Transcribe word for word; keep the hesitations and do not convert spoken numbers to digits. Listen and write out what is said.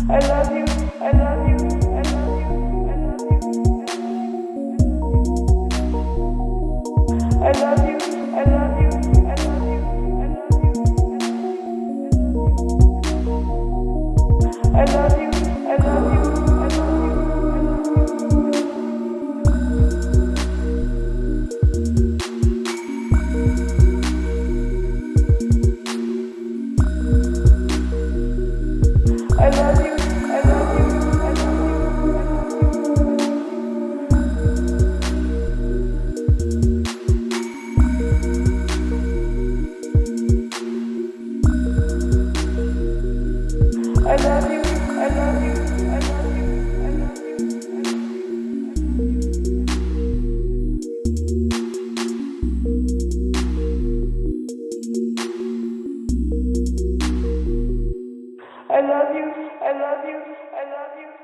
I love you, I love you, I love you, I love you, I love you, I love you, I love you, I love you, I love you, I love you, I love you, I love you. I love you, I love you, I love you, I love you, I love you, I love you, I love you.